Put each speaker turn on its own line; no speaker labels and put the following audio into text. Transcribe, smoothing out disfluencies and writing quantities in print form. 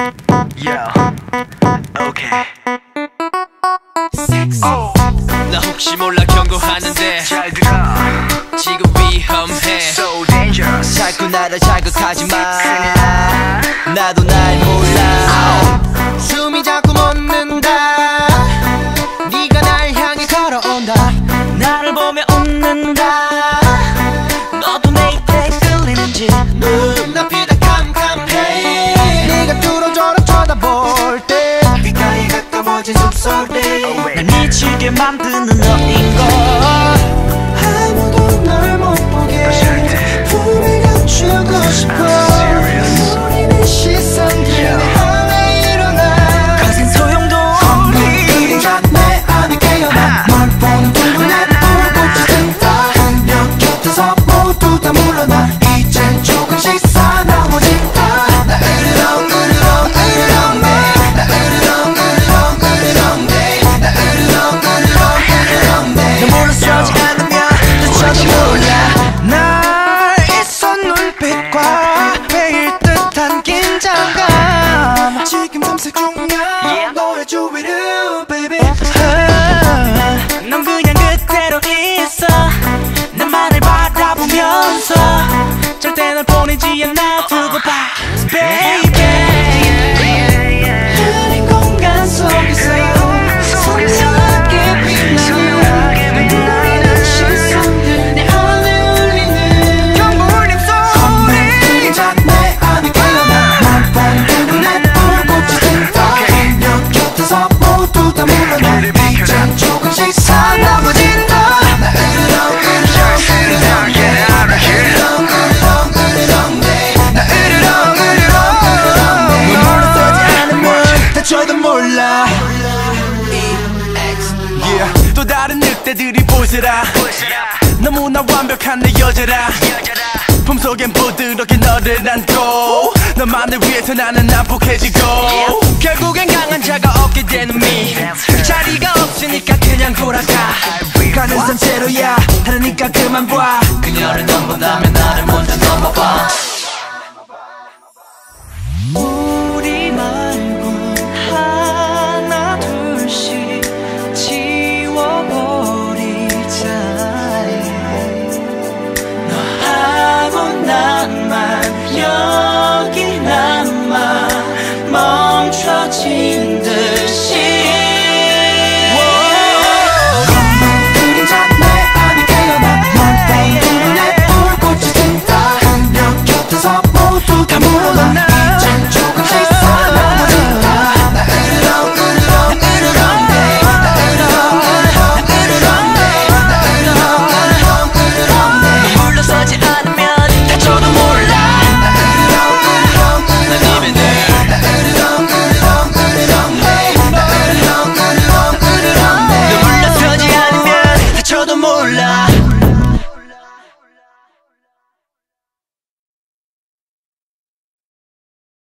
Yeah, okay.
나 혹시 몰라 경고하는데
잘 들어.
지금 위험해.
So dangerous.
자꾸 나를 자극하지 마.
큰일 나.
나도 날 몰라. 숨이 자꾸 멎는다. 네가 날 향해 걸어온다. 나를 보며 웃는다. 너도 내 입에 끌리는지 눈앞이 다 캄캄해. 네가 뚫어져라 쳐다볼 때 귓가에 가까워진 숨소리 날 미치게 만드는 너인 걸. 아무도 널 못 보게 품에 감추고 싶어. 우리는 시선들에 하에 일어나 거센 소용돌이 그림자 내 안에 깨어나. 널 보는 눈에 불꽃이 든다. 그녀 곁에서 모두 다 물러나. 이젠 조금씩 사나워진다. 나 으르렁 으르렁 으르렁 내. 나 으르렁 으르렁 으르렁 내. 나 으르렁 으르렁 으르렁 내. 너 물러서지 않으면 너저도 몰라. 날 있어 눈빛과 베일 듯한 긴장감. 지금 탐색 중이야 너의 주위를 baby. 넌 그냥 그대로 있어. 나만을 바라보면서 절대 널 보내지 않아. 두고 봐 baby. 흐린 공간 속에서 선명하게 빛나는 너의 시선들 내 안에 울리는 경물림 소리. 그림자 내 안에 깨어나. 날 보는 눈에 불꽃이 든다. 그녀 곁에서 모두 다 물러나. 이젠 조금씩 사나워진다. 나 으르렁 으르렁 으르렁 으르렁 으르렁 으르렁 내. 나 으르렁 으르렁 으르렁 내. 너 물러서지 않으면 다쳐도 몰라. Yeah. 또 다른 늑대들이 보세라. 너무나 완벽한 내 여자라. 품속엔 부드럽게 너를 안고 너만을 위해서 나는 난폭해지고 결국엔 강한 자가 없게 되는 미. 자리가 없으니까 그냥 돌아가. 가는 산채로야 하려니까 그만 봐. 그녀를 넌 본다면 나